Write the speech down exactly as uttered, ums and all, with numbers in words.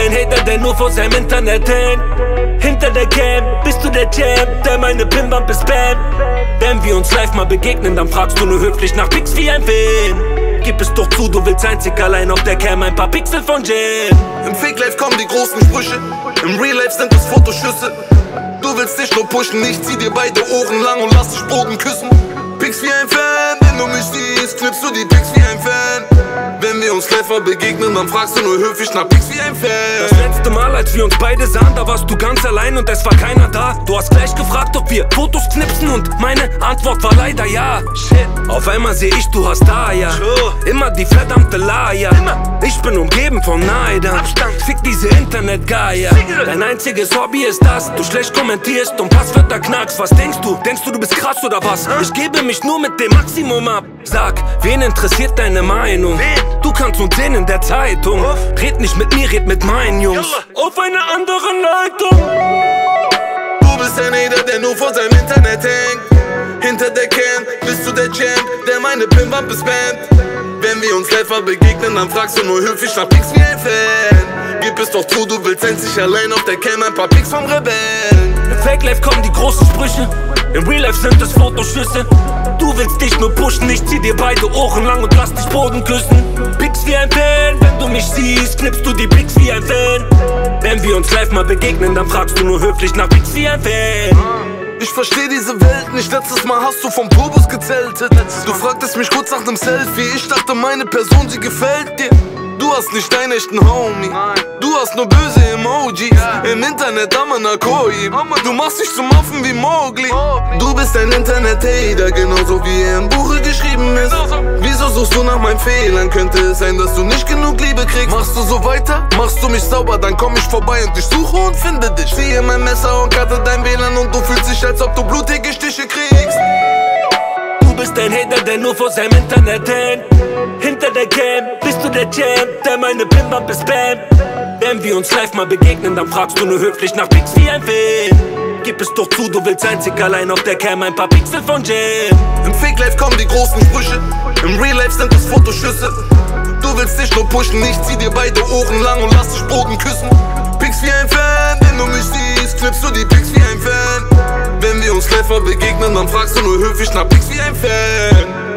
ein Hater, der nur vor seinem Internet hängt. Hinter der Cam bist du der Champ, der meine Pimbump ist Spam. Wenn wir uns live mal begegnen, dann fragst du nur höflich nach Pics wie ein Fan. Gib es doch zu, du willst einzig allein auf der Cam ein paar Pixel von Jam. Im Fake Life kommen die großen Sprüche, im Real Life sind es Fotoschüsse. Du willst dich nur pushen, ich zieh dir beide Ohren lang und lass dich Boden küssen. Pics wie ein Fan, wenn du mich siehst, knippst du die Pics wie ein Fan. Wenn wir uns live mal begegnen, dann fragst du nur höflich nach Pics wie ein Fan. Das letzte Mal, als wir uns beide sahen, da warst du ganz allein und es war keiner da. Du hast gleich gefragt, ob wir Fotos knipsen und meine Antwort war leider ja. Shit. Auf einmal seh ich, du hast da ja immer die verdammte Leier. Ich bin umgeben von Neidern. Fick diese Internet-Geier. Dein einziges Hobby ist das, du schlecht kommentierst und Passwörter knackst. Was denkst du? Denkst du, du bist krass oder was? Ich gebe mich nur mit dem Maximum ab. Sag, wen interessiert deine Meinung? Du kannst uns sehen in der Zeitung. Red nicht mit mir, red mit meinen Jungs. Auf einer anderen Leitung. Du bist ein Hater, der nur vor seinem Internet hängt. Hinter der Cam bist du der Champ, der meine Pimbump ist Spam. Wenn wir uns live mal begegnen, dann fragst du nur höflich nach Pics wie ein Fan. Gib es doch zu, du willst einzig allein auf der Cam ein paar Pics vom Rebellen. Im Fake Life kommen die großen Sprüche, im Real Life sind es Fotoschüsse. Du willst dich nur pushen, ich zieh dir beide Ohren lang und lass dich Boden küssen. Pics wie ein Fan, wenn du mich siehst, knippst du die Pics wie ein Fan. Wenn wir uns live mal begegnen, dann fragst du nur höflich nach Pics wie ein Fan. Ich versteh diese Welt nicht, letztes Mal hast du vom Turbus gezeltet. Du fragtest mich kurz nach dem Selfie, ich dachte meine Person, sie gefällt dir. Du hast nicht deinen echten Homie, du hast nur böse Emojis. Im Internet Amanakoi, du machst dich zum Affen wie Mowgli. Du bist ein Internet-Hater, genauso wie er im Buche geschrieben ist. Wieso suchst du nach meinen Fehlern? Könnte es sein, dass du nicht genug Liebe kriegst? Machst du so weiter? Machst du mich sauber, dann komm ich vorbei und ich suche und finde dich. Ziehe mein Messer und cutte dein W L A N und du fühlst dich, als ob du blutige Stiche kriegst. Du bist ein Hater, der nur vor seinem Internet hängt. Hinter der Cam bist du der Champ, der meine Pimbump ist Spam. Wenn wir uns live mal begegnen, dann fragst du nur höflich nach Pics wie ein Fan. Gib es doch zu, du willst einzig allein auf der Cam ein paar Pixel von Jam. Im Fake Life kommen die großen Sprüche, im Real Life sind es Fotoschüsse. Du willst dich nur pushen, ich zieh dir beide Ohren lang und lass dich Boden küssen. Pics wie ein Fan, wenn du mich siehst, knippst du die Pics wie ein Fan. Wenn wir uns live mal begegnen, dann fragst du nur höflich nach Pics wie ein Fan.